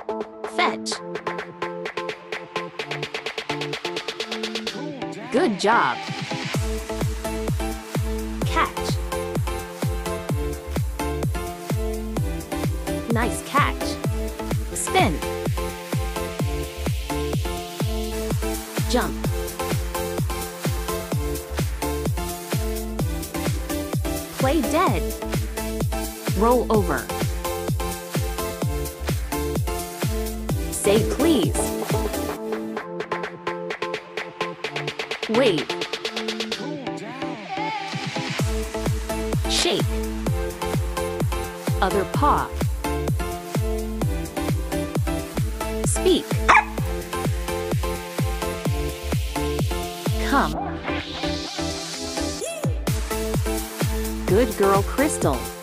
Fetch. Good job. Catch. Nice catch. Spin. Jump. Play dead. Roll over. Say please. Wait. Shake. Other paw. Speak. Come. Good girl, Crystal.